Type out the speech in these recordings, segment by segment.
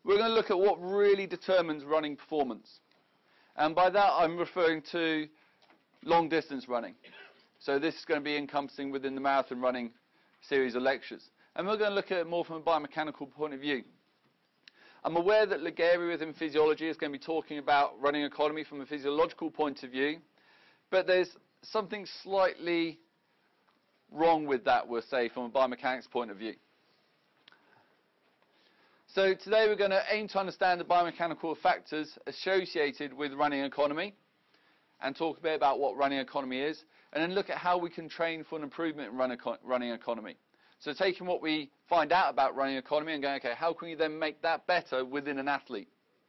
we're going to look at what really determines running performance. And by that I'm referring to long distance running. So this is going to be encompassing within the marathon running series of lectures. And we're going to look at it more from a biomechanical point of view. I'm aware that Ligari within physiology is going to be talking about running economy from a physiological point of view, but there's something slightly wrong with that, we'll say, from a biomechanics point of view. So today we're going to aim to understand the biomechanical factors associated with running economy and talk a bit about what running economy is, and then look at how we can train for an improvement in running economy. So taking what we find out about running economy and going, okay, how can we then make that better within an athlete?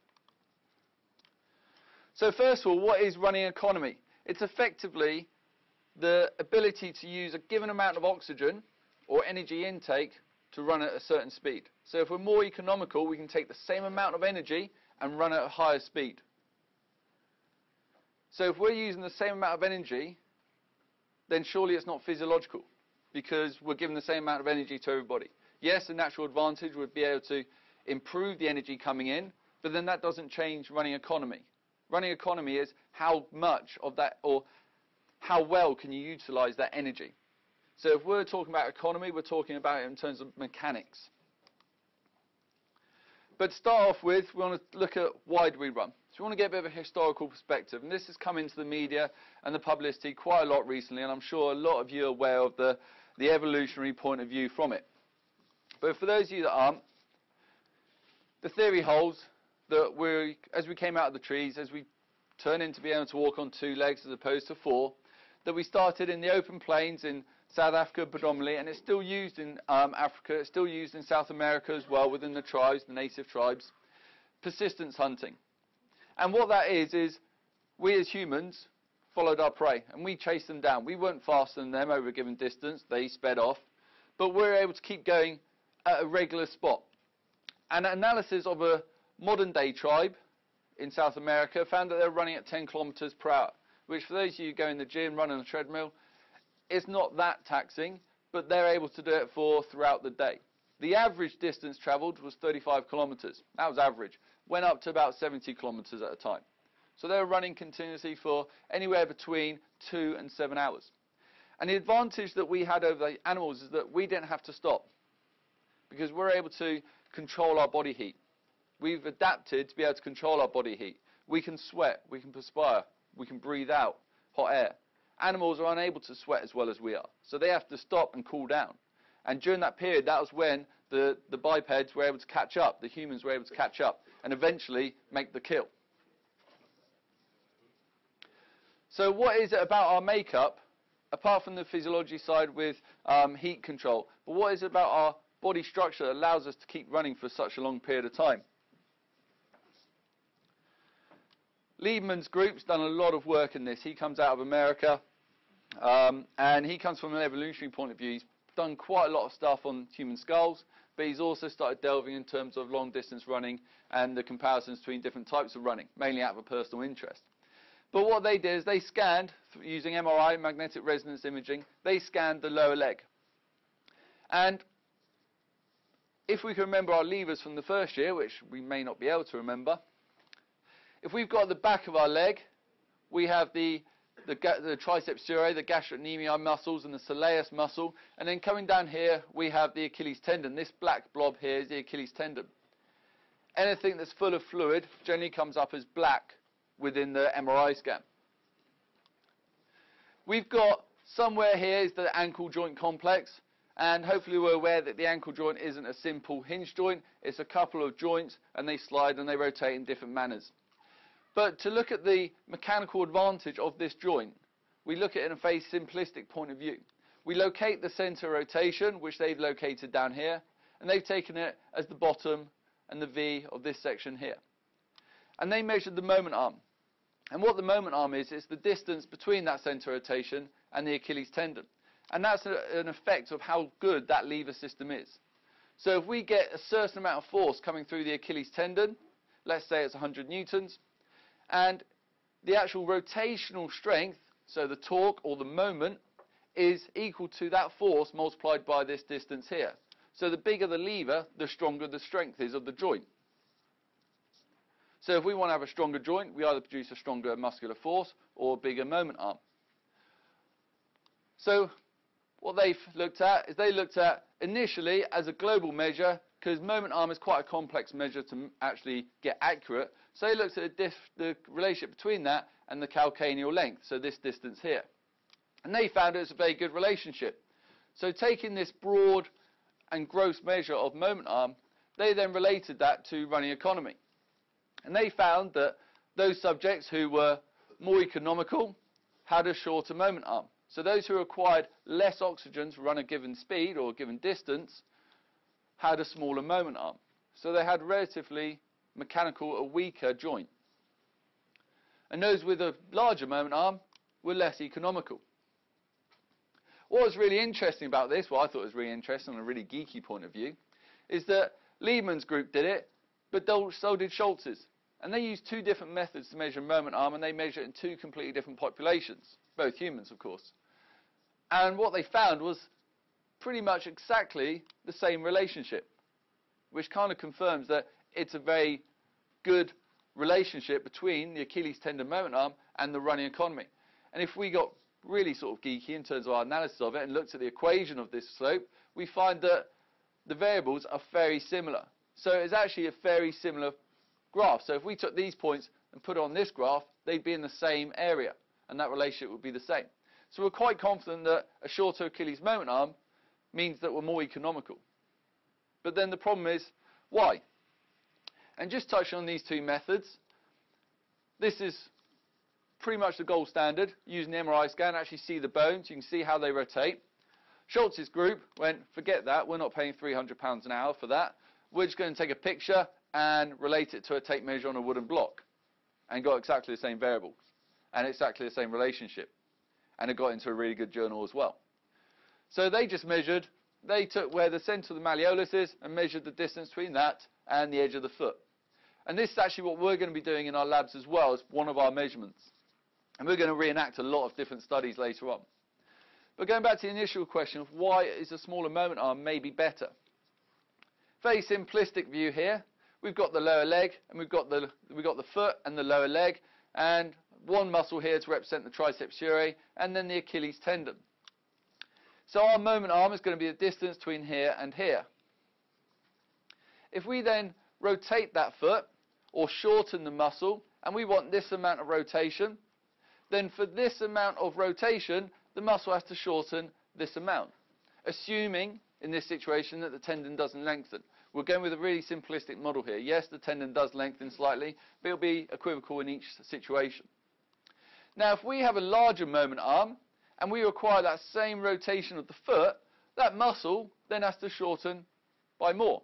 So first of all, what is running economy? It's effectively the ability to use a given amount of oxygen or energy intake to run at a certain speed. So if we're more economical, we can take the same amount of energy and run at a higher speed. So if we're using the same amount of energy, then surely it's not physiological, because we're giving the same amount of energy to everybody. Yes, the natural advantage would be able to improve the energy coming in, but then that doesn't change running economy. Running economy is how much of that, or how well can you utilize that energy. So if we're talking about economy, we're talking about it in terms of mechanics. But to start off with, we want to look at why do we run. So we want to get a bit of a historical perspective, and this has come into the media and the publicity quite a lot recently, and I'm sure a lot of you are aware of the evolutionary point of view from it. But for those of you that aren't, the theory holds that as we came out of the trees, as we turn into being able to walk on 2 legs as opposed to 4, that we started in the open plains in South Africa predominantly, and it's still used in Africa, it's still used in South America as well within the tribes, the native tribes, persistence hunting. And what that is we as humans followed our prey and we chased them down. We weren't faster than them over a given distance, they sped off, but we were able to keep going at a regular spot. An analysis of a modern day tribe in South America found that they're running at 10 kilometers per hour, which for those of you who go in the gym, run on a treadmill, it's not that taxing, but they're able to do it throughout the day. The average distance travelled was 35 kilometres. That was average. Went up to about 70 kilometres at a time. So they were running continuously for anywhere between 2 and 7 hours. And the advantage that we had over the animals is that we didn't have to stop, because we're able to control our body heat. We've adapted to be able to control our body heat. We can sweat, we can perspire, we can breathe out hot air. Animals are unable to sweat as well as we are, so they have to stop and cool down. And during that period, that was when the bipeds were able to catch up, the humans were able to catch up, and eventually make the kill. So what is it about our makeup, apart from the physiology side with heat control, but what is it about our body structure that allows us to keep running for such a long period of time? Liebman's group's done a lot of work in this. He comes out of America, and he comes from an evolutionary point of view. He's done quite a lot of stuff on human skulls, but he's also started delving in terms of long distance running and the comparisons between different types of running, mainly out of a personal interest. But what they did is they scanned, using MRI, magnetic resonance imaging, they scanned the lower leg. And if we can remember our levers from the first year, which we may not be able to remember, if we've got the back of our leg, we have the triceps surae, the gastrocnemi muscles, and the soleus muscle, and then coming down here we have the Achilles tendon. This black blob here is the Achilles tendon. Anything that's full of fluid generally comes up as black within the MRI scan. We've got somewhere here is the ankle joint complex, and hopefully we're aware that the ankle joint isn't a simple hinge joint, it's a couple of joints, and they slide and they rotate in different manners. But to look at the mechanical advantage of this joint, we look at it in a very simplistic point of view. We locate the center rotation, which they've located down here, and they've taken it as the bottom and the V of this section here. And they measured the moment arm. And what the moment arm is, it's the distance between that center rotation and the Achilles tendon. And that's an effect of how good that lever system is. So if we get a certain amount of force coming through the Achilles tendon, let's say it's 100 newtons, and the actual rotational strength, so the torque or the moment, is equal to that force multiplied by this distance here. So the bigger the lever, the stronger the strength is of the joint. So if we want to have a stronger joint, we either produce a stronger muscular force or a bigger moment arm. So what they've looked at is they looked at initially as a global measure, because moment arm is quite a complex measure to actually get accurate. So they looked at the relationship between that and the calcaneal length, so this distance here. And they found it was a very good relationship. So taking this broad and gross measure of moment arm, they then related that to running economy. And they found that those subjects who were more economical had a shorter moment arm. So those who required less oxygen to run a given speed or a given distance had a smaller moment arm. So they had relatively mechanical, a weaker joint. And those with a larger moment arm were less economical. What was really interesting about this, what I thought was really interesting on a really geeky point of view, is that Liebman's group did it, but so did Schultz's. And they used two different methods to measure moment arm, and they measure it in two completely different populations, both humans, of course. And what they found was pretty much exactly the same relationship, which kind of confirms that it's a very good relationship between the Achilles tendon moment arm and the running economy. And if we got really sort of geeky in terms of our analysis of it and looked at the equation of this slope, we find that the variables are very similar. So it's actually a very similar graph. So if we took these points and put it on this graph, they'd be in the same area, and that relationship would be the same. So we're quite confident that a shorter Achilles moment arm means that we're more economical. But then the problem is, why? And just touching on these two methods, this is pretty much the gold standard, using the MRI scan, actually see the bones, you can see how they rotate. Schultz's group went, forget that, we're not paying £300 an hour for that, we're just going to take a picture and relate it to a tape measure on a wooden block, and got exactly the same variables, and exactly the same relationship, and it got into a really good journal as well. So they just measured, they took where the centre of the malleolus is and measured the distance between that and the edge of the foot. And this is actually what we're going to be doing in our labs as well as one of our measurements. And we're going to reenact a lot of different studies later on. But going back to the initial question of why is a smaller moment arm maybe better? Very simplistic view here. We've got the lower leg and we've got the foot and the lower leg, and one muscle here to represent the triceps surae, and then the Achilles tendon. So our moment arm is going to be the distance between here and here. If we then rotate that foot or shorten the muscle, and we want this amount of rotation, then for this amount of rotation, the muscle has to shorten this amount, assuming in this situation that the tendon doesn't lengthen. We're going with a really simplistic model here. Yes, the tendon does lengthen slightly, but it'll be equivocal in each situation. Now, if we have a larger moment arm, and we require that same rotation of the foot, that muscle then has to shorten by more.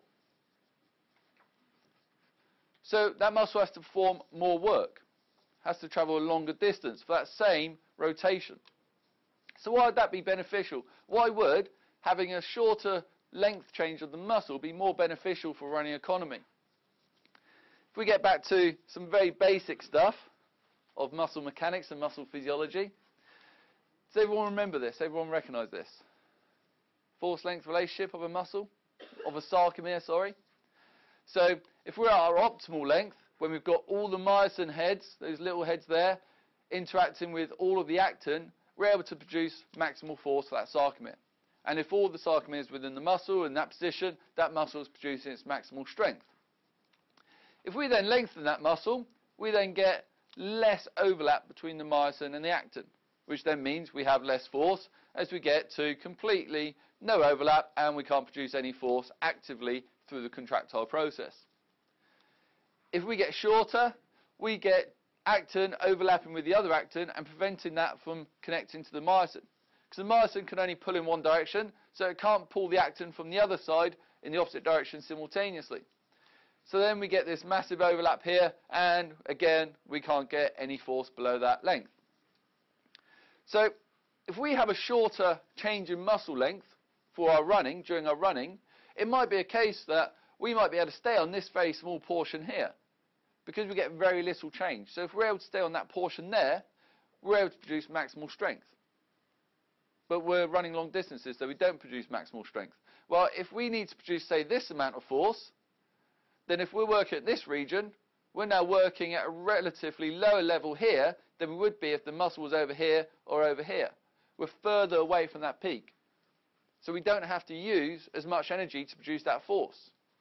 So that muscle has to perform more work, has to travel a longer distance for that same rotation. So why would that be beneficial? Why would having a shorter length change of the muscle be more beneficial for running economy? If we get back to some very basic stuff of muscle mechanics and muscle physiology, does everyone remember this? Everyone recognise this? Force-length relationship of a muscle, of a sarcomere, sorry. So if we're at our optimal length, when we've got all the myosin heads, those little heads there, interacting with all of the actin, we're able to produce maximal force for that sarcomere. And if all the sarcomere is within the muscle in that position, that muscle is producing its maximal strength. If we then lengthen that muscle, we then get less overlap between the myosin and the actin, which then means we have less force as we get to completely no overlap, and we can't produce any force actively through the contractile process. If we get shorter, we get actin overlapping with the other actin and preventing that from connecting to the myosin. Because the myosin can only pull in one direction, so it can't pull the actin from the other side in the opposite direction simultaneously. So then we get this massive overlap here, and again, we can't get any force below that length. So if we have a shorter change in muscle length for our running, during our running, it might be a case that we might be able to stay on this very small portion here, because we get very little change. So if we're able to stay on that portion there, we're able to produce maximal strength. But we're running long distances, so we don't produce maximal strength. Well, if we need to produce, say, this amount of force, then if we're working at this region, we're now working at a relatively lower level here than we would be if the muscle was over here or over here. We're further away from that peak. So we don't have to use as much energy to produce that force.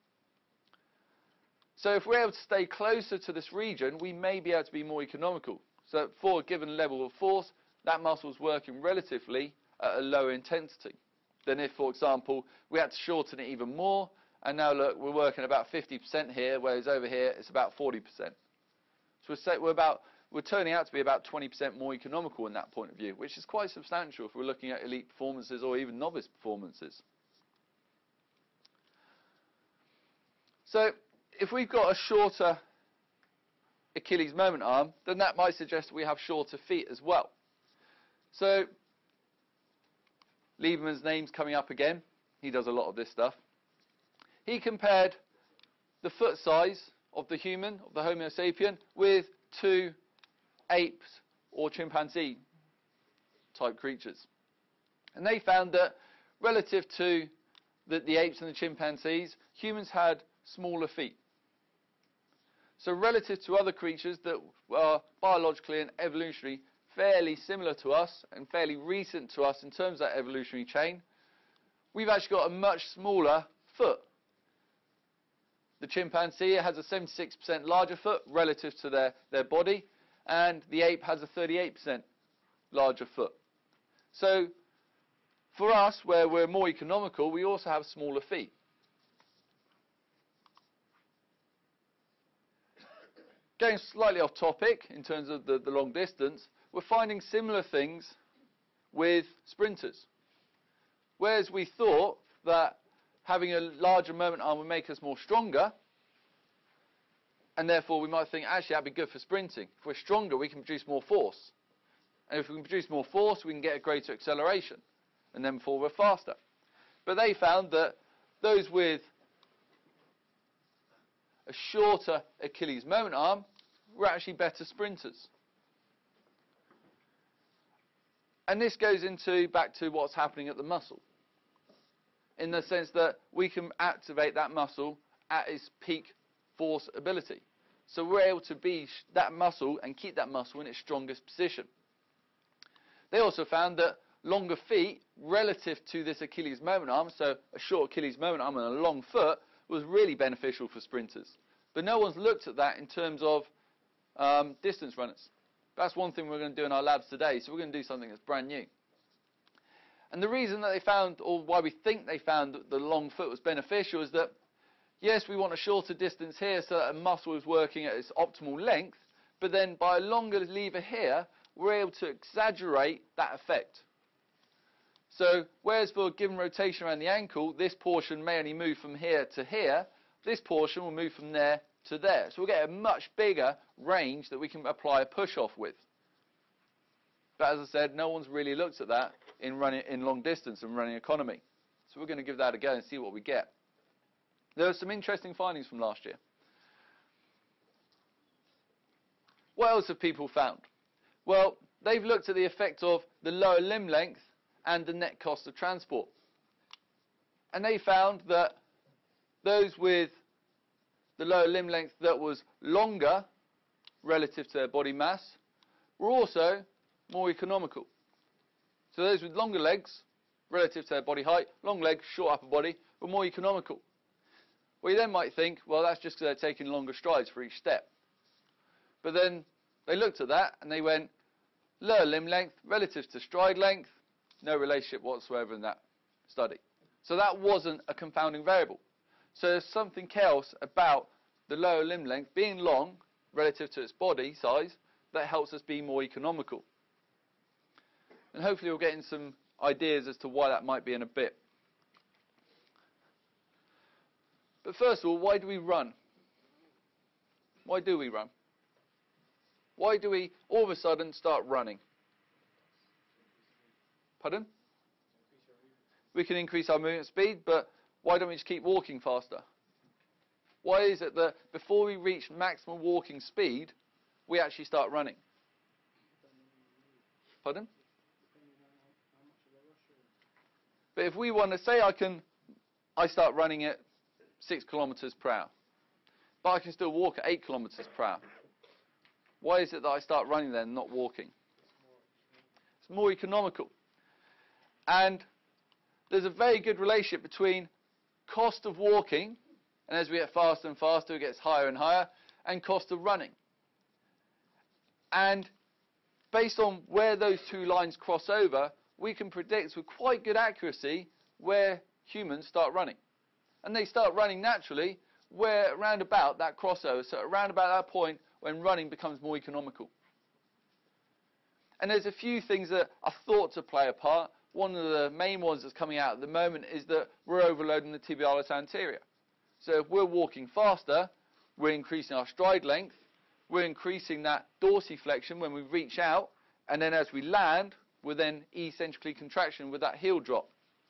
So if we're able to stay closer to this region, we may be able to be more economical. So for a given level of force, that muscle is working relatively at a lower intensity than if, for example, we had to shorten it even more, and now look, we're working about 50% here, whereas over here it's about 40%. So we're turning out to be about 20% more economical in that point of view, which is quite substantial if we're looking at elite performances or even novice performances. So if we've got a shorter Achilles moment arm, then that might suggest we have shorter feet as well. So Lieberman's name's coming up again. He does a lot of this stuff. He compared the foot size of the human, of the Homo sapien, with two apes or chimpanzee type creatures. And they found that relative to the apes and the chimpanzees, humans had smaller feet. So relative to other creatures that are biologically and evolutionarily fairly similar to us and fairly recent to us in terms of that evolutionary chain, we've actually got a much smaller foot. The chimpanzee has a 76% larger foot relative to their body, and the ape has a 38% larger foot. So for us, where we're more economical, we also have smaller feet. Going slightly off topic in terms of the long distance, we're finding similar things with sprinters. Whereas we thought that having a larger moment arm would make us more stronger, and therefore we might think, actually, that'd be good for sprinting. If we're stronger, we can produce more force. And if we can produce more force, we can get a greater acceleration, and then therefore we're faster. But they found that those with a shorter Achilles moment arm were actually better sprinters. And this goes back to what's happening at the muscle, in the sense that we can activate that muscle at its peak force ability. So we're able to be that muscle and keep that muscle in its strongest position. They also found that longer feet relative to this Achilles moment arm, so a short Achilles moment arm and a long foot, was really beneficial for sprinters. But no one's looked at that in terms of distance runners. That's one thing we're going to do in our labs today, so we're going to do something that's brand new. And the reason that they found, or why we think they found that the long foot was beneficial, is that, yes, we want a shorter distance here so that a muscle is working at its optimal length, but then by a longer lever here, we're able to exaggerate that effect. So whereas for a given rotation around the ankle, this portion may only move from here to here, this portion will move from there to there. So we'll get a much bigger range that we can apply a push-off with. But as I said, no one's really looked at that in long distance and running economy. So we're going to give that a go and see what we get. There are some interesting findings from last year. What else have people found? Well, they've looked at the effect of the lower limb length and the net cost of transport. And they found that those with the lower limb length that was longer relative to their body mass were also more economical. So those with longer legs relative to their body height, long legs, short upper body, were more economical. Well, you then might think, well, that's just because they're taking longer strides for each step. But then they looked at that and they went, lower limb length relative to stride length, no relationship whatsoever in that study. So that wasn't a confounding variable. So there's something else about the lower limb length being long relative to its body size that helps us be more economical. And hopefully we'll get in some ideas as to why that might be in a bit. But first of all, why do we run? Why do we run? Why do we all of a sudden start running? Pardon? We can increase our movement speed, but why don't we just keep walking faster? Why is it that before we reach maximum walking speed, we actually start running? Pardon? But if we want to say I start running at 6 kilometers per hour. but I can still walk at 8 kilometers per hour. Why is it that I start running then, not walking? It's more economical. And there's a very good relationship between cost of walking, and as we get faster and faster, it gets higher and higher, and cost of running. And based on where those two lines cross over, we can predict with quite good accuracy where humans start running. And they start running naturally where around about that crossover, so around about that point when running becomes more economical. And there's a few things that are thought to play a part. One of the main ones that's coming out at the moment is that we're overloading the tibialis anterior. So if we're walking faster, we're increasing our stride length, we're increasing that dorsiflexion when we reach out, and then as we land, we're then eccentrically contraction with that heel drop.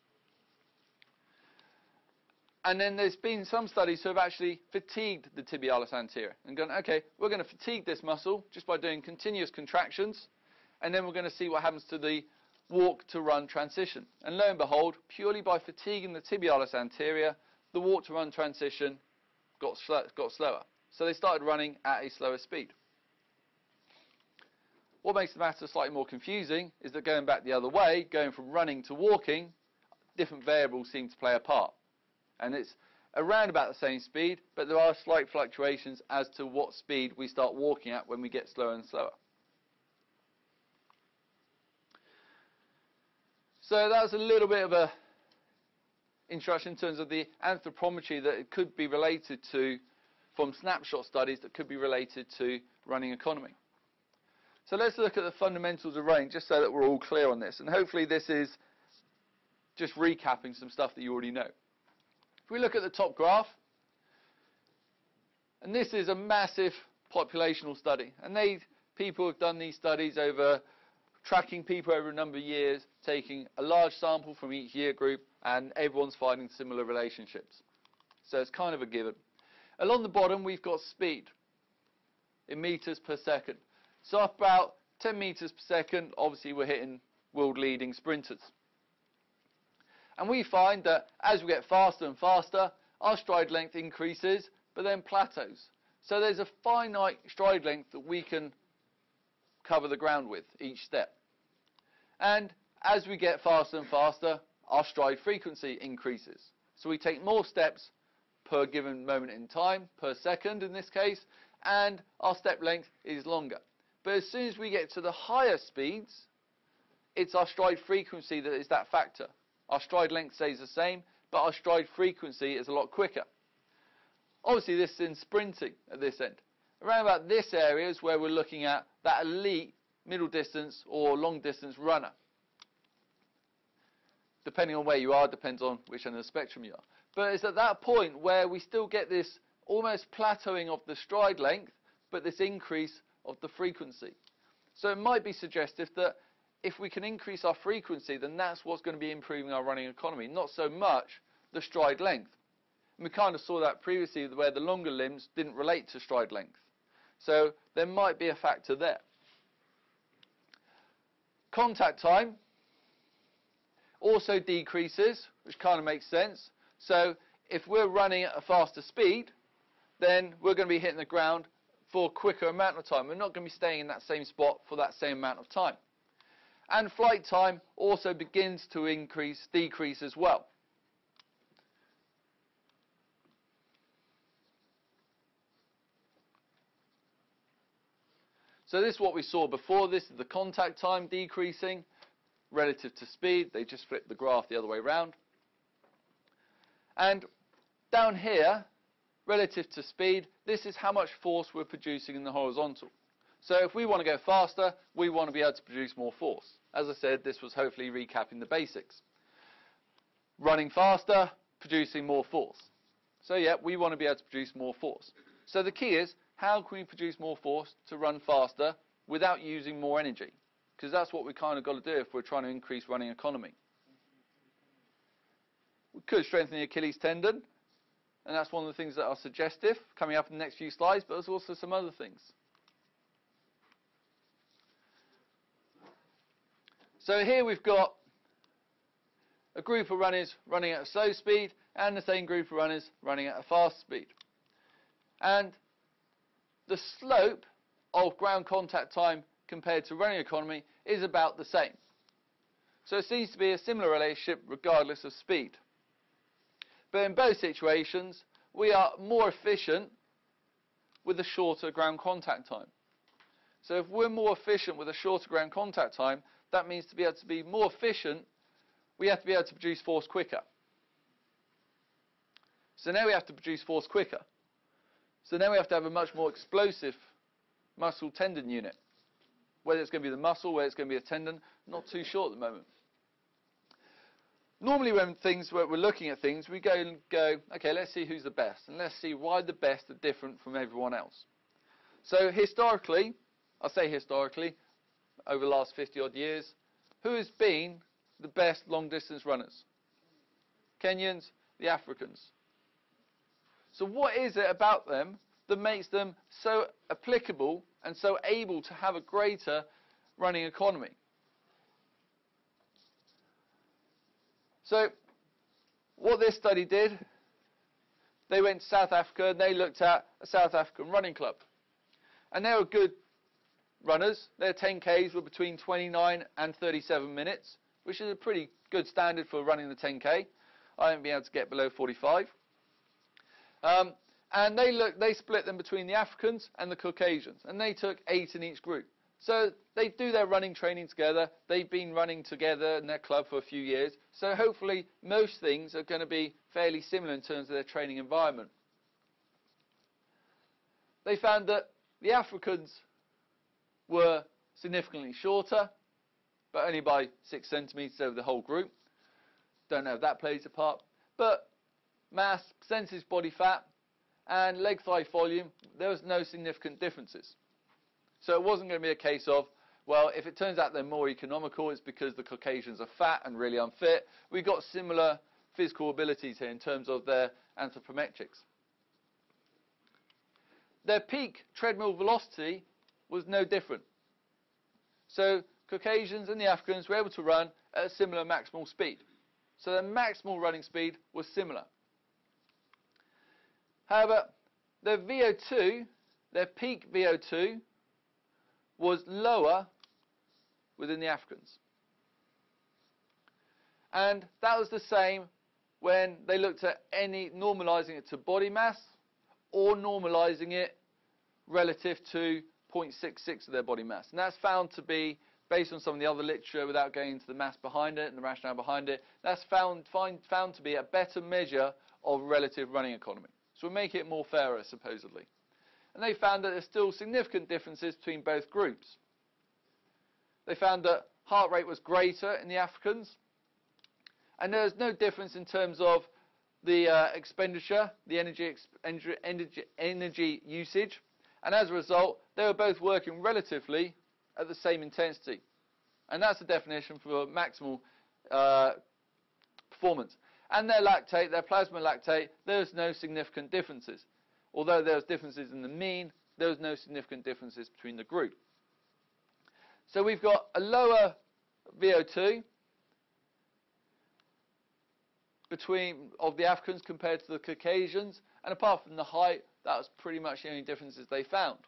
And then there's been some studies who have actually fatigued the tibialis anterior and gone, okay, we're going to fatigue this muscle just by doing continuous contractions, and then we're going to see what happens to the walk to run transition. And lo and behold, purely by fatiguing the tibialis anterior, the walk to run transition got slower. So they started running at a slower speed. What makes the matter slightly more confusing is that going back the other way, going from running to walking, different variables seem to play a part. And it's around about the same speed, but there are slight fluctuations as to what speed we start walking at when we get slower and slower. So that was a little bit of a introduction in terms of the anthropometry that it could be related to, from snapshot studies that could be related to running economy. So let's look at the fundamentals of running, just so that we're all clear on this. And hopefully this is just recapping some stuff that you already know. If we look at the top graph, and this is a massive populational study, and people have done these studies over tracking people over a number of years, taking a large sample from each year group, and everyone's finding similar relationships. So it's kind of a given. Along the bottom, we've got speed in meters per second. So up about 10 meters per second, obviously we're hitting world-leading sprinters. And we find that as we get faster and faster, our stride length increases, but then plateaus. So there's a finite stride length that we can cover the ground with each step. And as we get faster and faster, our stride frequency increases. So we take more steps per given moment in time, per second in this case, and our step length is longer. But as soon as we get to the higher speeds, it's our stride frequency that is that factor. Our stride length stays the same, but our stride frequency is a lot quicker. Obviously, this is in sprinting at this end. Around about this area is where we're looking at that elite middle distance or long distance runner. Depending on where you are, depends on which end of the spectrum you are. But it's at that point where we still get this almost plateauing of the stride length, but this increase of the frequency. So it might be suggestive that if we can increase our frequency, then that's what's going to be improving our running economy, not so much the stride length. And we kind of saw that previously where the longer limbs didn't relate to stride length. So there might be a factor there. Contact time also decreases, which kind of makes sense. So if we're running at a faster speed, then we're going to be hitting the ground for a quicker amount of time. We're not going to be staying in that same spot for that same amount of time. And flight time also begins to decrease as well. So this is what we saw before. This is the contact time decreasing relative to speed. They just flipped the graph the other way around. And down here, relative to speed, this is how much force we're producing in the horizontal. So if we want to go faster, we want to be able to produce more force. As I said, this was hopefully recapping the basics. Running faster, producing more force. So yeah, we want to be able to produce more force. So the key is, how can we produce more force to run faster without using more energy? Because that's what we kind of got to do if we're trying to increase running economy. We could strengthen the Achilles tendon, and that's one of the things that are suggestive coming up in the next few slides, but there's also some other things. So here we've got a group of runners running at a slow speed and the same group of runners running at a fast speed. And the slope of ground contact time compared to running economy is about the same. So it seems to be a similar relationship regardless of speed. But in both situations, we are more efficient with a shorter ground contact time. So if we're more efficient with a shorter ground contact time, that means to be able to be more efficient, we have to be able to produce force quicker. So now we have to produce force quicker. So now we have to have a much more explosive muscle tendon unit. Whether it's going to be the muscle, whether it's going to be a tendon, not too sure at the moment. Normally when we're looking at things, we go, okay, let's see who's the best, and let's see why the best are different from everyone else. So historically, I'll say historically, over the last 50 odd years, who has been the best long distance runners? Kenyans, the Africans. So what is it about them that makes them so applicable and so able to have a greater running economy? So what this study did, they went to South Africa and they looked at a South African running club. And they were good runners. Their 10Ks were between 29 and 37 minutes, which is a pretty good standard for running the 10K. I haven't been able to get below 45. And they split them between the Africans and the Caucasians, and they took 8 in each group. So they do their running training together. They've been running together in their club for a few years. So hopefully most things are going to be fairly similar in terms of their training environment. They found that the Africans were significantly shorter, but only by 6 centimetres over the whole group. Don't know if that plays a part. But mass, percentage body fat, and leg thigh volume, there was no significant differences. So it wasn't going to be a case of, well, if it turns out they're more economical, it's because the Caucasians are fat and really unfit. We've got similar physical abilities here in terms of their anthropometrics. Their peak treadmill velocity was no different. So Caucasians and the Africans were able to run at a similar maximal speed. So their maximal running speed was similar. However, their VO2, their peak VO2, was lower within the Africans. And that was the same when they looked at any normalizing it to body mass or normalizing it relative to 0.66 of their body mass. And that's found to be, based on some of the other literature without going into the mass behind it and the rationale behind it, that's found to be a better measure of relative running economy. So we make it more fairer, supposedly. And they found that there's still significant differences between both groups. They found that heart rate was greater in the Africans, and there was no difference in terms of the expenditure, the energy usage, and as a result, they were both working relatively at the same intensity. And that's the definition for maximal performance. And their lactate, their plasma lactate, there's no significant differences. Although there was differences in the mean, there was no significant differences between the group. So we've got a lower VO2 of the Africans compared to the Caucasians, and apart from the height, that was pretty much the only differences they found.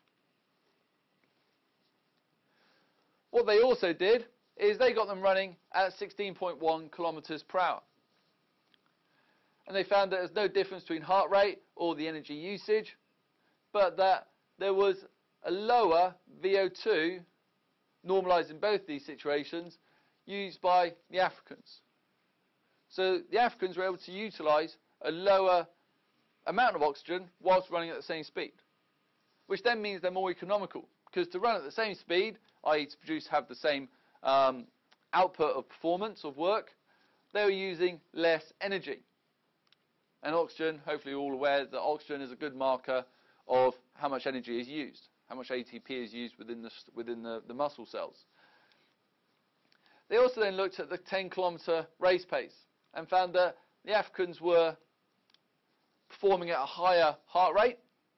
What they also did is they got them running at 16.1 kilometers per hour. And they found that there's no difference between heart rate or the energy usage, but that there was a lower VO2, normalized in both these situations, used by the Africans. So the Africans were able to utilize a lower amount of oxygen whilst running at the same speed, which then means they're more economical, because to run at the same speed, i.e. to have the same output of performance of work, they were using less energy. And oxygen, hopefully you're all aware that oxygen is a good marker of how much energy is used, how much ATP is used within the muscle cells. They also then looked at the 10-kilometer race pace and found that the Africans were performing at a higher heart rate,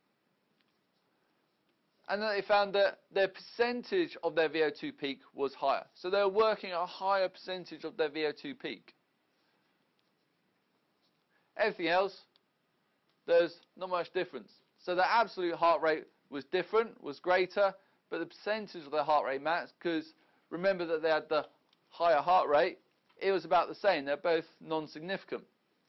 and then they found that their percentage of their VO2 peak was higher. So they were working at a higher percentage of their VO2 peak. Everything else, there's not much difference. So the absolute heart rate was different, was greater, but the percentage of their heart rate matched, because remember that they had the higher heart rate, it was about the same. They're both non-significant.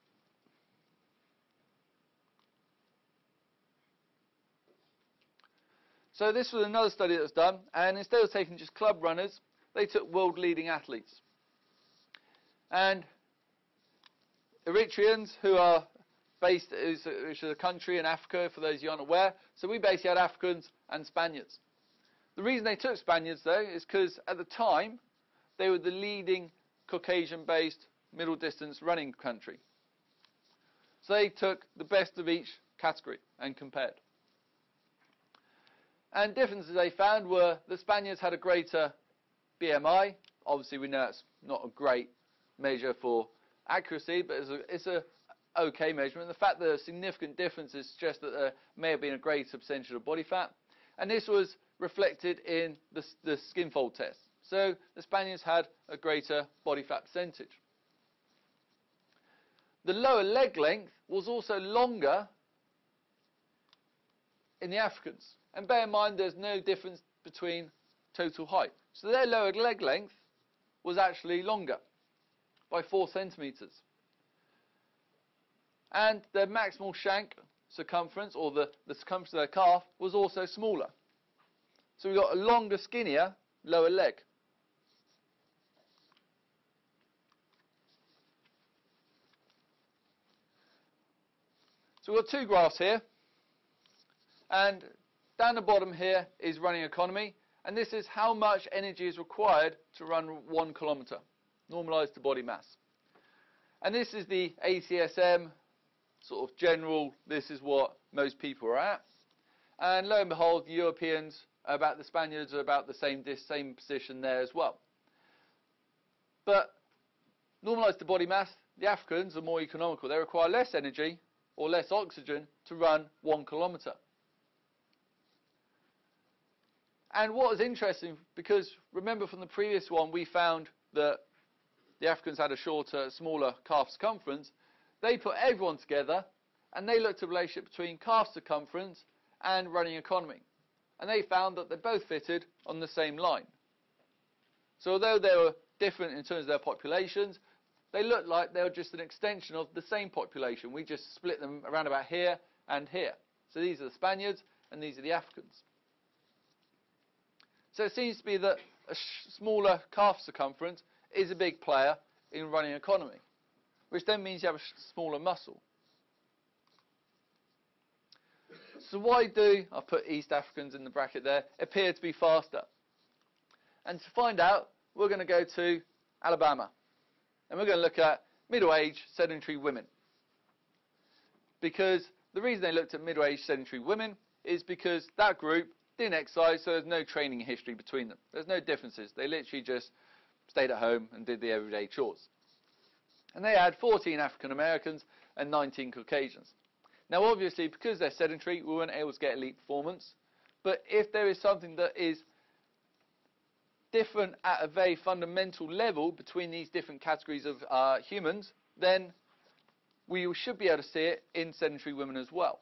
So this was another study that was done, and instead of taking just club runners, they took world-leading athletes. And Eritreans, who are based, which is a country in Africa, for those of you unaware, so we basically had Africans and Spaniards. The reason they took Spaniards, though, is because at the time, they were the leading Caucasian-based middle-distance running country. So they took the best of each category and compared. And differences they found were the Spaniards had a greater BMI. Obviously, we know it's not a great measure for accuracy, but it's a okay measurement. The fact that there are significant differences suggests that there may have been a greater percentage of body fat. And this was reflected in the skin fold test. So the Spaniards had a greater body fat percentage. The lower leg length was also longer in the Africans. And bear in mind there's no difference between total height. So their lower leg length was actually longer by 4 centimetres. And their maximal shank circumference, or the circumference of their calf, was also smaller. So we've got a longer, skinnier lower leg. So we've got two graphs here. And down the bottom here is running economy. And this is how much energy is required to run 1 kilometre, normalised to body mass. And this is the ACSM, sort of general, this is what most people are at. And lo and behold, the Europeans, the Spaniards are about the same position there as well. But normalised to body mass, the Africans are more economical. They require less energy or less oxygen to run 1 kilometre. And what is interesting, because remember from the previous one, we found that the Africans had a shorter, smaller calf circumference. They put everyone together, and they looked at the relationship between calf circumference and running economy. And they found that they both fitted on the same line. So although they were different in terms of their populations, they looked like they were just an extension of the same population. We just split them around about here and here. So these are the Spaniards, and these are the Africans. So it seems to be that a smaller calf circumference is a big player in running economy, which then means you have a smaller muscle. So why do, I've put East Africans in the bracket there, appear to be faster? And to find out, we're going to go to Alabama. And we're going to look at middle-aged sedentary women. Because the reason they looked at middle-aged sedentary women is because that group didn't exercise, so there's no training history between them. There's no differences. They literally just stayed at home and did the everyday chores. And they had 14 African Americans and 19 Caucasians. Now obviously, because they're sedentary, we weren't able to get elite performance. But if there is something that is different at a very fundamental level between these different categories of humans, then we should be able to see it in sedentary women as well,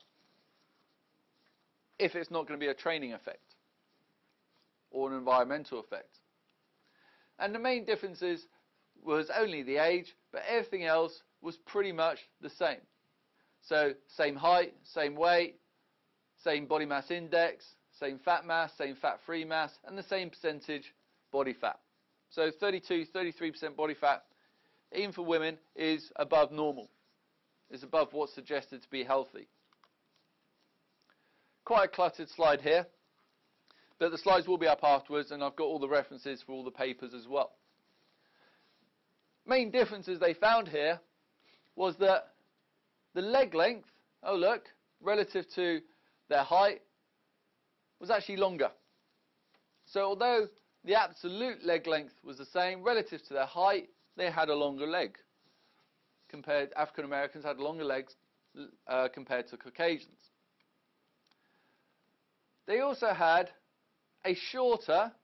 if it's not going to be a training effect or an environmental effect. And the main differences was only the age, but everything else was pretty much the same. So same height, same weight, same body mass index, same fat mass, same fat-free mass, and the same percentage body fat. So 32-33% body fat, even for women, is above normal. Is above what's suggested to be healthy. Quite a cluttered slide here, but the slides will be up afterwards, and I've got all the references for all the papers as well. Main differences they found here was that the leg length, oh look, relative to their height, was actually longer. So although the absolute leg length was the same, relative to their height, they had a longer leg. African Americans had longer legs compared to Caucasians. They also had a shorter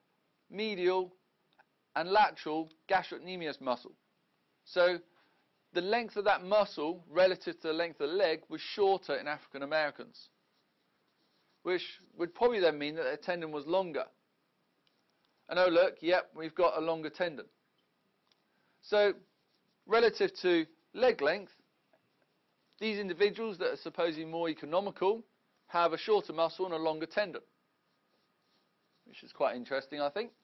medial and lateral gastrocnemius muscle. So the length of that muscle relative to the length of the leg was shorter in African Americans, which would probably then mean that their tendon was longer. And oh look, yep, we've got a longer tendon. So relative to leg length, these individuals that are supposedly more economical have a shorter muscle and a longer tendon, which is quite interesting, I think.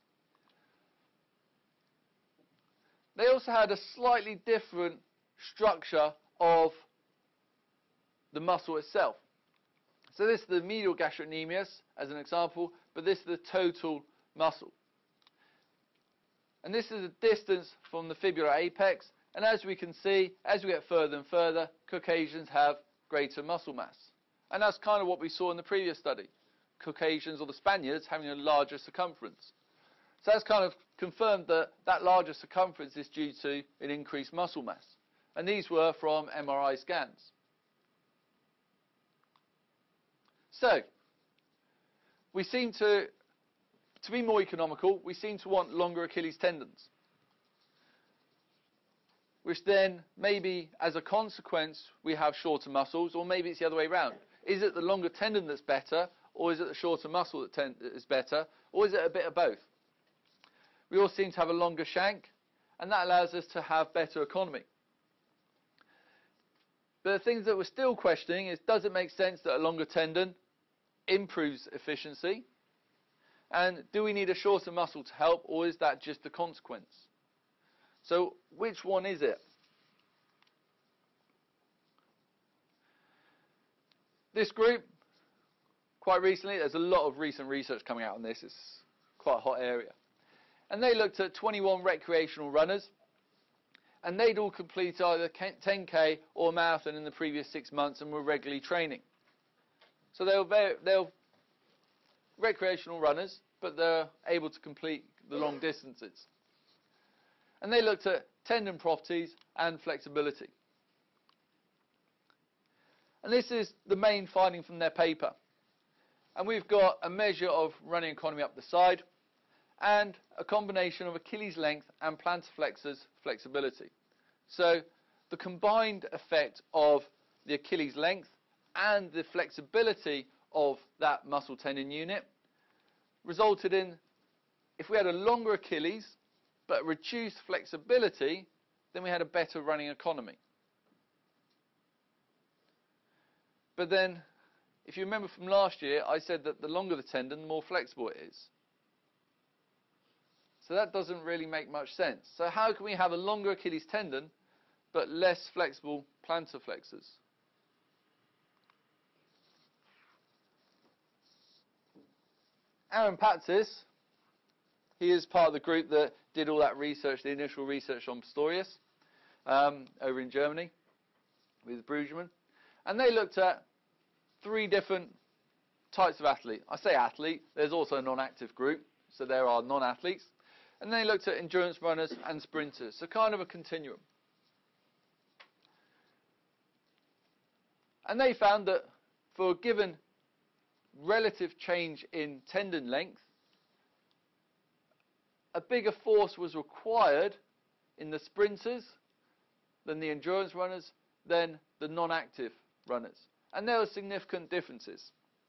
They also had a slightly different structure of the muscle itself. So this is the medial gastrocnemius as an example, but this is the total muscle. And this is the distance from the fibular apex, and as we can see, as we get further and further, Caucasians have greater muscle mass. And that's kind of what we saw in the previous study. Caucasians, or the Spaniards, having a larger circumference. So that's kind of confirmed that that larger circumference is due to an increased muscle mass. And these were from MRI scans. So, we seem to be more economical, we seem to want longer Achilles tendons, which then maybe as a consequence we have shorter muscles, or maybe it's the other way around. Is it the longer tendon that's better, or is it the shorter muscle that is better, or is it a bit of both? We all seem to have a longer shank, and that allows us to have better economy. But the things that we're still questioning is, does it make sense that a longer tendon improves efficiency? And do we need a shorter muscle to help, or is that just a consequence? So which one is it? This group, quite recently, there's a lot of recent research coming out on this, it's quite a hot area. And they looked at 21 recreational runners, and they'd all completed either 10k or a marathon in the previous 6 months and were regularly training. So they're recreational runners, but they're able to complete the long distances. And they looked at tendon properties and flexibility. And this is the main finding from their paper. And we've got a measure of running economy up the side, and a combination of Achilles length and plantar flexors flexibility. So the combined effect of the Achilles length and the flexibility of that muscle tendon unit resulted in, if we had a longer Achilles but reduced flexibility, then we had a better running economy. But then, if you remember from last year, I said that the longer the tendon, the more flexible it is. So that doesn't really make much sense. So how can we have a longer Achilles tendon but less flexible plantar flexors? Aaron Patsis, he is part of the group that did all that research, the initial research on Pistorius, over in Germany with Brueggemann. And they looked at 3 different types of athlete. I say athlete, there's also a non-active group, so there are non-athletes. And they looked at endurance runners and sprinters, so kind of a continuum. And they found that for a given relative change in tendon length, a bigger force was required in the sprinters than the endurance runners than the non-active runners. And there were significant differences.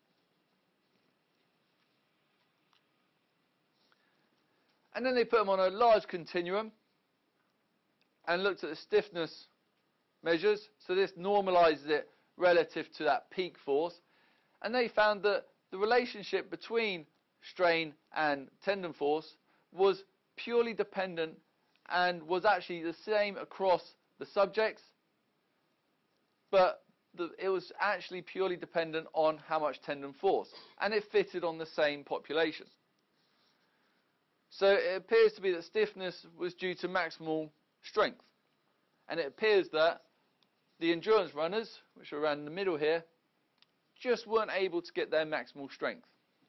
And then they put them on a large continuum and looked at the stiffness measures. So this normalizes it relative to that peak force. And they found that the relationship between strain and tendon force was purely dependent and was actually the same across the subjects, but it was actually purely dependent on how much tendon force, and it fitted on the same population. So it appears to be that stiffness was due to maximal strength, and it appears that the endurance runners, which are around in the middle here, just weren't able to get their maximal strength.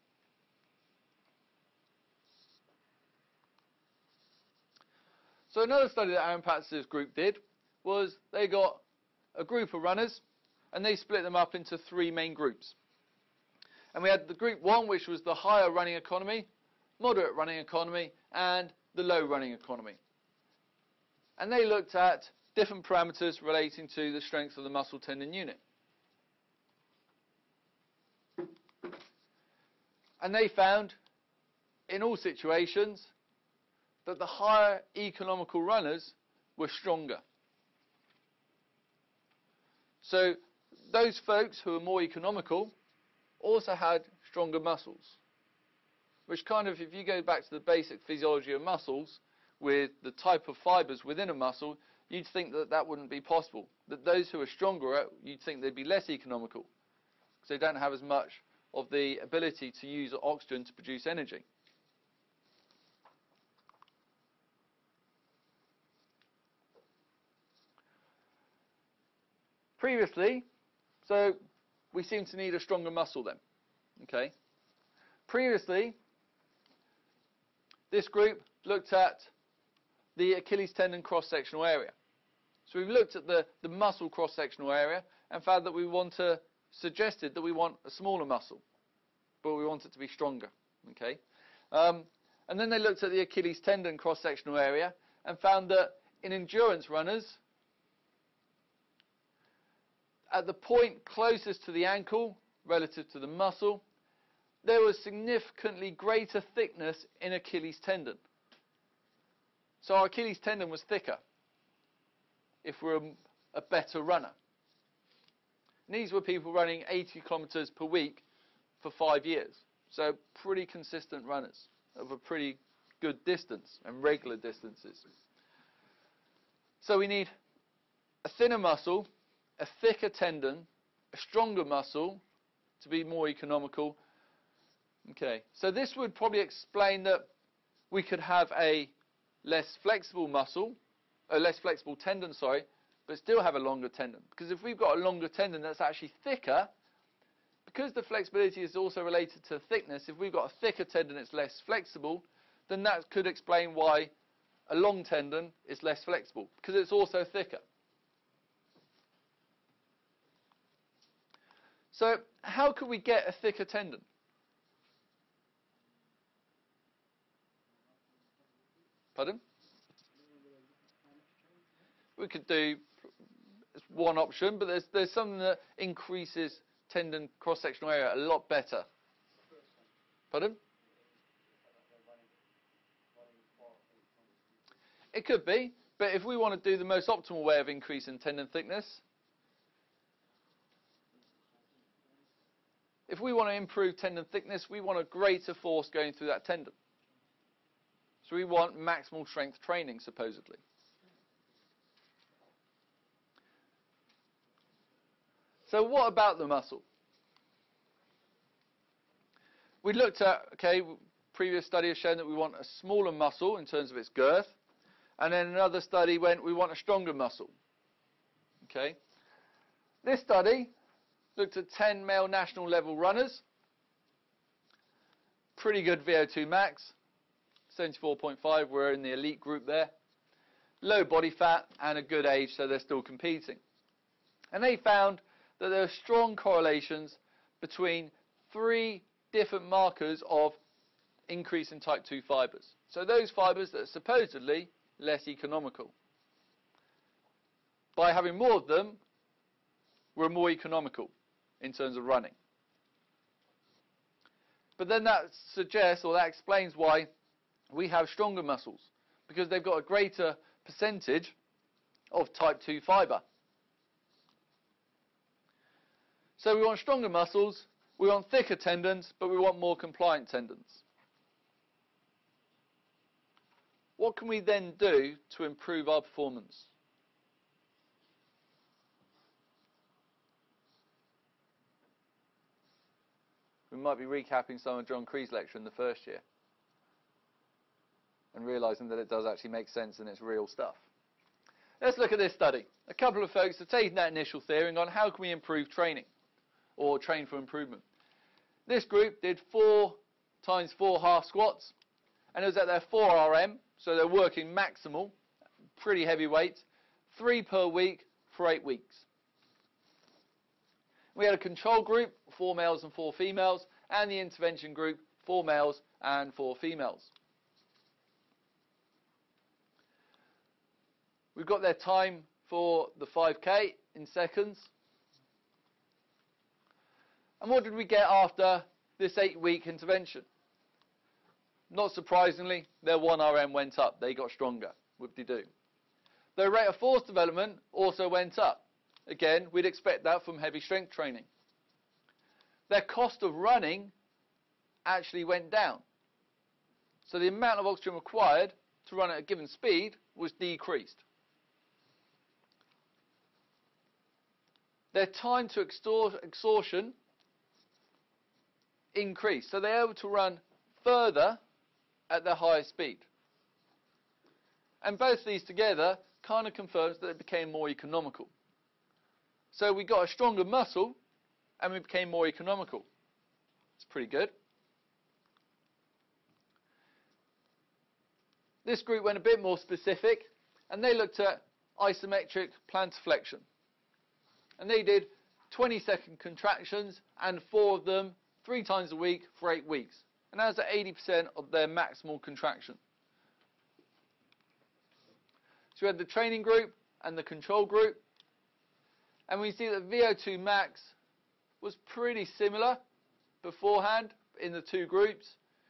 So another study that Aaron Patsis' group did was they got a group of runners and they split them up into 3 main groups. And we had the group 1, which was the higher running economy, moderate running economy, and the low running economy. And they looked at different parameters relating to the strength of the muscle tendon unit. And they found, in all situations, that the higher economical runners were stronger. So those folks who were more economical also had stronger muscles, which kind of, if you go back to the basic physiology of muscles, with the type of fibers within a muscle, you'd think that that wouldn't be possible. That those who are stronger, you'd think they'd be less economical, because they don't have as much of the ability to use oxygen to produce energy. Previously, so we seem to need a stronger muscle then. Okay. Previously, this group looked at the Achilles tendon cross-sectional area. So we've looked at the muscle cross-sectional area and found that suggested that we want a smaller muscle, but we want it to be stronger. Okay. And then they looked at the Achilles tendon cross-sectional area and found that in endurance runners, at the point closest to the ankle relative to the muscle, there was significantly greater thickness in Achilles tendon. So our Achilles tendon was thicker if we're a better runner. And these were people running 80 kilometers per week for 5 years. So pretty consistent runners of a pretty good distance and regular distances. So we need a thinner muscle, a thicker tendon, a stronger muscle to be more economical. Okay, so this would probably explain that we could have a less flexible tendon, but still have a longer tendon. Because if we've got a longer tendon that's actually thicker, because the flexibility is also related to thickness, if we've got a thicker tendon that's less flexible, then that could explain why a long tendon is less flexible, because it's also thicker. So how could we get a thicker tendon? Pardon? We could do one option, but there's something that increases tendon cross-sectional area a lot better. Pardon? It could be, but if we want to do the most optimal way of increasing tendon thickness, if we want to improve tendon thickness, we want a greater force going through that tendon. So we want maximal strength training, supposedly. So what about the muscle? We looked at, previous study has shown that we want a smaller muscle in terms of its girth. And then another study went, we want a stronger muscle. Okay. This study looked at 10 male national level runners. Pretty good VO2 max. 74.5, we're in the elite group there. Low body fat and a good age, so they're still competing. And they found that there are strong correlations between 3 different markers of increase in type 2 fibers. So those fibers that are supposedly less economical. By having more of them, we're more economical in terms of running. But then that suggests, or that explains why we have stronger muscles, because they've got a greater percentage of type 2 fiber. So we want stronger muscles, we want thicker tendons, but we want more compliant tendons. What can we then do to improve our performance? We might be recapping some of John Cree's lecture in the first year and realising that it does actually make sense and it's real stuff. Let's look at this study. A couple of folks have taken that initial theory and gone, how can we improve training or train for improvement? This group did 4 times 4 half squats, and it was at their 4 RM, so they're working maximal, pretty heavy weights, 3 per week for 8 weeks. We had a control group, 4 males and 4 females, and the intervention group, 4 males and 4 females. We've got their time for the 5K in seconds. And what did we get after this 8-week intervention? Not surprisingly, their 1RM went up. They got stronger. Whoop-de-doo. Their rate of force development also went up. Again, we'd expect that from heavy strength training. Their cost of running actually went down. So the amount of oxygen required to run at a given speed was decreased. Their time to exhaustion increased. So they're able to run further at their highest speed. And both these together kind of confirms that it became more economical. So we got a stronger muscle and we became more economical. It's pretty good. This group went a bit more specific and they looked at isometric plantar flexion. And they did 20-second contractions and 4 of them 3 times a week for 8 weeks. And that was at 80% of their maximal contraction. So we had the training group and the control group. And we see that VO2 max was pretty similar beforehand in the 2 groups.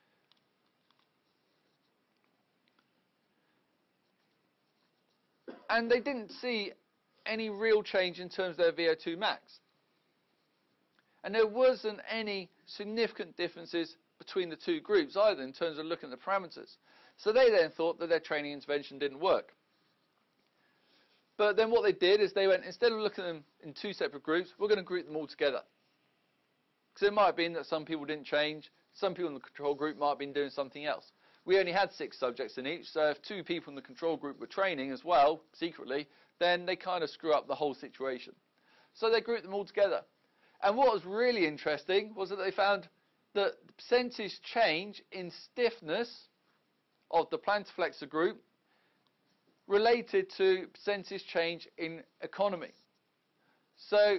And they didn't see any real change in terms of their VO2 max. And there wasn't any significant differences between the 2 groups either in terms of looking at the parameters. So they then thought that their training intervention didn't work. But then what they did is they went, instead of looking at them in 2 separate groups, we're going to group them all together. Because it might have been that some people didn't change, some people in the control group might have been doing something else. We only had 6 subjects in each, so if 2 people in the control group were training as well, secretly, then they kind of screw up the whole situation. So they grouped them all together. And what was really interesting was that they found that the percentage change in stiffness of the plantar flexor group related to percentage change in economy. So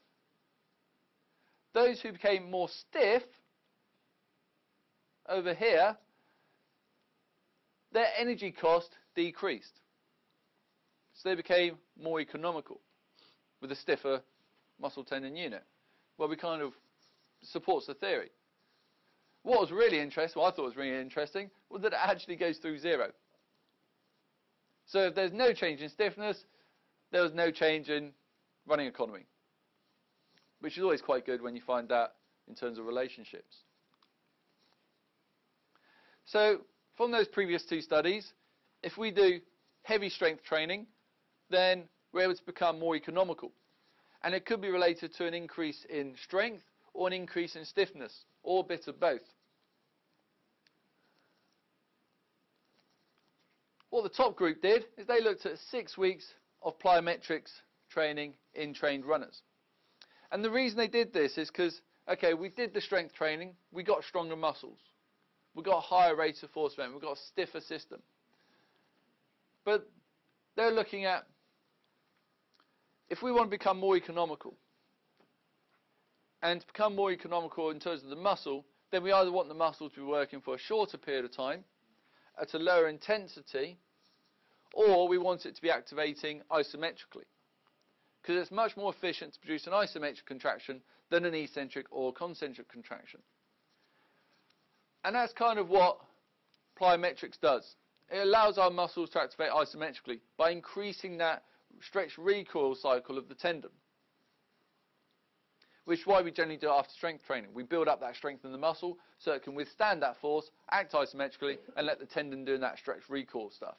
those who became more stiff over here, their energy cost decreased. So they became more economical with a stiffer muscle tendon unit. Well, we kind of supports the theory. What was really interesting, what I thought was really interesting, was that it actually goes through 0. So if there's no change in stiffness, there was no change in running economy, which is always quite good when you find that in terms of relationships. So from those previous 2 studies, if we do heavy strength training, then we're able to become more economical. And it could be related to an increase in strength or an increase in stiffness, or a bit of both. What the top group did is they looked at 6 weeks of plyometrics training in trained runners. And the reason they did this is because, okay, we did the strength training, we got stronger muscles, we got a higher rate of force development, we got a stiffer system. But they're looking at, if we want to become more economical, and to become more economical in terms of the muscle, then we either want the muscle to be working for a shorter period of time, at a lower intensity, or we want it to be activating isometrically. Because it's much more efficient to produce an isometric contraction than an eccentric or concentric contraction. And that's kind of what plyometrics does. It allows our muscles to activate isometrically by increasing that stretch recoil cycle of the tendon, which is why we generally do it after strength training. We build up that strength in the muscle so it can withstand that force, act isometrically, and let the tendon do that stretch recoil stuff.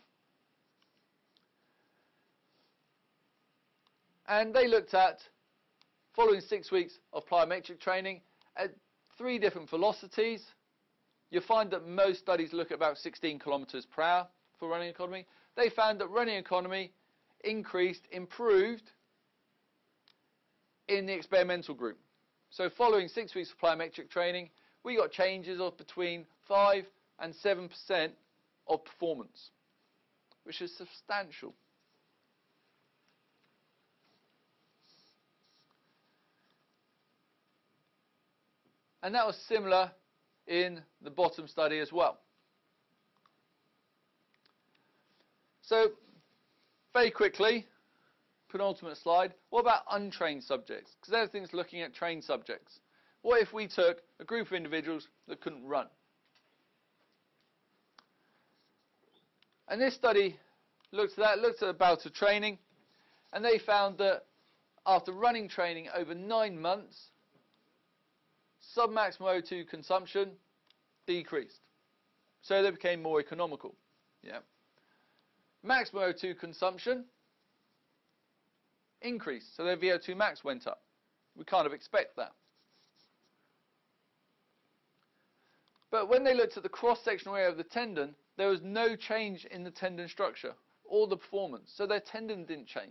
And they looked at, following 6 weeks of plyometric training, at 3 different velocities. You'll find that most studies look at about 16 kilometers per hour for running economy. They found that running economy improved in the experimental group. So following 6 weeks of plyometric training, we got changes of between 5 and 7% of performance, which is substantial. And that was similar in the bottom study as well. So very quickly, penultimate slide, what about untrained subjects? Because everything's looking at trained subjects. What if we took a group of individuals that couldn't run? And this study looked at a bout of training, and they found that after running training over 9 months, sub-maximal O2 consumption decreased. So they became more economical. Yeah. Maximal O2 consumption increased, so their VO2 max went up. We kind of expect that. But when they looked at the cross-sectional area of the tendon, there was no change in the tendon structure or the performance, so their tendon didn't change.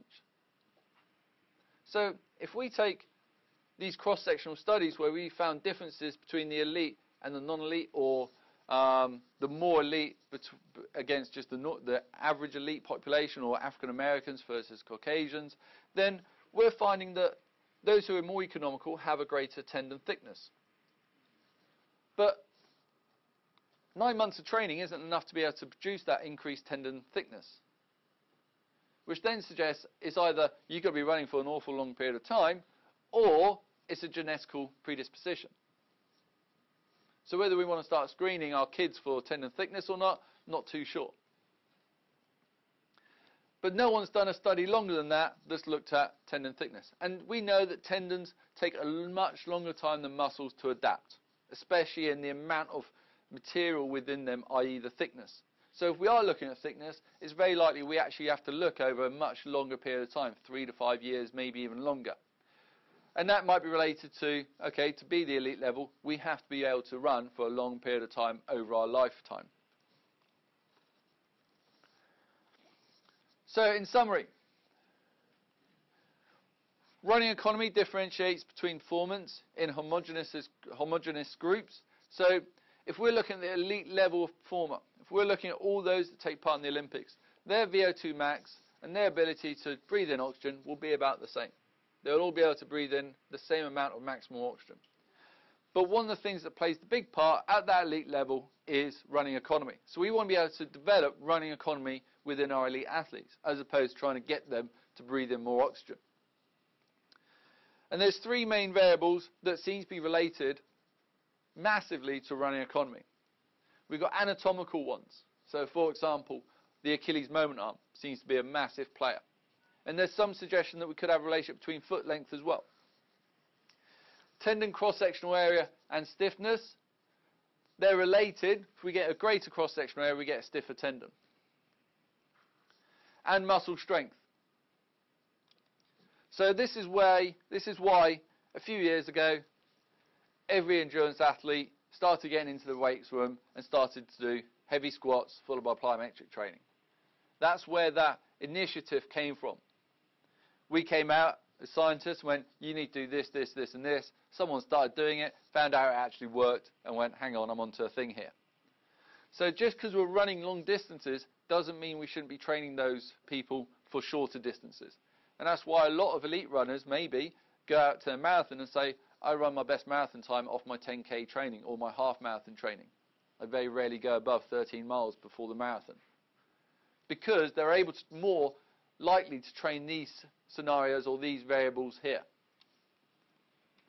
So if we take these cross-sectional studies where we found differences between the elite and the non-elite, or the more elite against just the average elite population, or African Americans versus Caucasians, then we're finding that those who are more economical have a greater tendon thickness. But 9 months of training isn't enough to be able to produce that increased tendon thickness, which then suggests it's either you've got to be running for an awful long period of time, or it's a genetical predisposition. So whether we want to start screening our kids for tendon thickness or not too sure. But no one's done a study longer than that that's looked at tendon thickness. And we know that tendons take a much longer time than muscles to adapt, especially in the amount of material within them, i.e. the thickness. So if we are looking at thickness, it's very likely we actually have to look over a much longer period of time, 3 to 5 years, maybe even longer. And that might be related to, okay, to be the elite level, we have to be able to run for a long period of time over our lifetime. So in summary, running economy differentiates between performance in homogeneous groups. So if we're looking at the elite level of performer, if we're looking at all those that take part in the Olympics, their VO2 max and their ability to breathe in oxygen will be about the same. They'll all be able to breathe in the same amount of maximal oxygen. But one of the things that plays the big part at that elite level is running economy. So we want to be able to develop running economy within our elite athletes, as opposed to trying to get them to breathe in more oxygen. And there's 3 main variables that seem to be related massively to running economy. We've got anatomical ones. So for example, the Achilles moment arm seems to be a massive player. And there's some suggestion that we could have a relationship between foot length as well. Tendon cross-sectional area and stiffness, they're related. If we get a greater cross-sectional area, we get a stiffer tendon. And muscle strength. So this is why a few years ago, every endurance athlete started getting into the weights room and started to do heavy squats followed by plyometric training. That's where that initiative came from. We came out as scientists and went, you need to do this, this, this, and this. Someone started doing it, found out it actually worked, and went, hang on, I'm onto a thing here. So just because we're running long distances doesn't mean we shouldn't be training those people for shorter distances. And that's why a lot of elite runners maybe go out to a marathon and say, I run my best marathon time off my 10K training or my half marathon training. I very rarely go above 13 miles before the marathon. Because they're able to more likely to train these scenarios or these variables here.